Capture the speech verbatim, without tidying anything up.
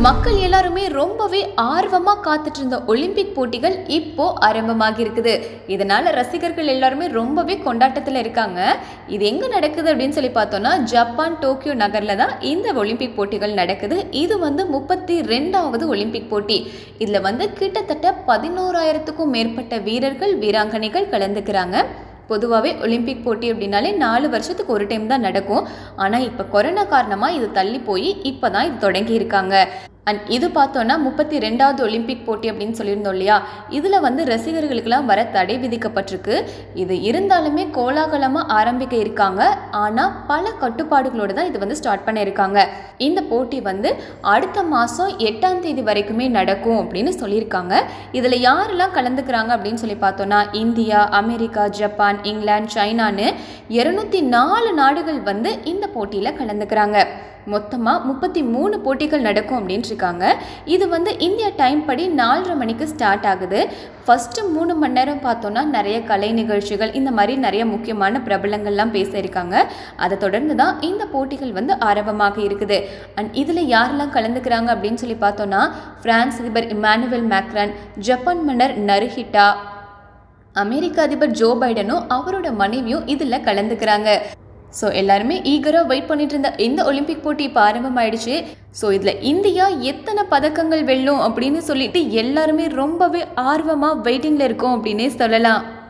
மக்கள் எல்லாருமே ரொம்பவே ஆர்வமா காத்துட்டு இருந்த ஒலிம்பிக் போட்டிகள் இப்போ ஆரம்பமாகி இருக்குது. இதனால ரசிகர்கள் எல்லாருமே ரொம்பவே கொண்டாட்டத்தில் இருக்காங்க. இது எங்க நடக்குது அப்படின்னு சொல்லி பார்த்தோம்னா ஜப்பான் டோக்கியோ நகர்ல தான் இந்த ஒலிம்பிக் போட்டிகள் நடக்குது. இது வந்து முப்பத்தி ரெண்டாவது ஒலிம்பிக் போட்டி. இதுல வந்து கிட்டத்தட்ட பதினோராயிரத்துக்கும் மேற்பட்ட வீரர்கள் வீராங்கனைகள் கலந்துக்கிறாங்க. பொதுவாகவே ஒலிம்பிக் போட்டி அப்படின்னாலே நாலு வருஷத்துக்கு ஒரு டைம் தான் நடக்கும். ஆனால் இப்போ கொரோனா காரணமாக இது தள்ளி போய் இப்போ தான் இது தொடங்கி இருக்காங்க. அண்ட் இது பார்த்தோன்னா முப்பத்தி ரெண்டாவது ஒலிம்பிக் போட்டி அப்படின்னு சொல்லியிருந்தோம் இல்லையா, இதில் வந்து ரசிகர்களுக்கெல்லாம் வர தடை விதிக்கப்பட்டிருக்கு. இது இருந்தாலுமே கோலாகலமாக ஆரம்பிக்க இருக்காங்க. ஆனால் பல கட்டுப்பாடுகளோடு தான் இது வந்து ஸ்டார்ட் பண்ண இருக்காங்க. இந்த போட்டி வந்து அடுத்த மாதம் எட்டாம் தேதி வரைக்குமே நடக்கும் அப்படின்னு சொல்லியிருக்காங்க. இதில் யாரெல்லாம் கலந்துக்கிறாங்க அப்படின்னு சொல்லி பார்த்தோன்னா இந்தியா, அமெரிக்கா, ஜப்பான், இங்கிலாந்து, சைனான்னு இருநூத்தி நாலு நாடுகள் வந்து இந்த போட்டியில் கலந்துக்கிறாங்க. மொத்தமாக முப்பத்தி மூணு போட்டிகள் நடக்கும் அப்படின்ட்டு இருக்காங்க. இது வந்து இந்தியா டைம் படி நாலரை மணிக்கு ஸ்டார்ட் ஆகுது. ஃபஸ்ட்டு மூணு மணி நேரம் பார்த்தோன்னா நிறைய கலை நிகழ்ச்சிகள், இந்த மாதிரி நிறைய முக்கியமான பிரபலங்கள்லாம் பேச இருக்காங்க. அதை தொடர்ந்து தான் இந்த போட்டிகள் வந்து ஆரம்பமாக இருக்குது. அண்ட் இதில் யாரெல்லாம் கலந்துக்கிறாங்க அப்படின்னு சொல்லி பார்த்தோன்னா பிரான்ஸ் அதிபர் இமானுவேல் மேக்ரான், ஜப்பான் மன்னர் நருஹிட்டா, அமெரிக்க அதிபர் ஜோ பைடனும் அவரோட மனைவியும் இதில் கலந்துக்கிறாங்க. ஸோ எல்லாருமே ஈகராக வெயிட் பண்ணிட்டு இருந்த இந்த ஒலிம்பிக் போட்டி இப்போ ஆரம்பமாயிடுச்சு. ஸோ இதில் இந்தியா எத்தனை பதக்கங்கள் வெல்லும் அப்படின்னு சொல்லிட்டு எல்லாருமே ரொம்பவே ஆர்வமாக வெயிட்டிங்கில் இருக்கோம் அப்படின்னே சொல்லலாம்.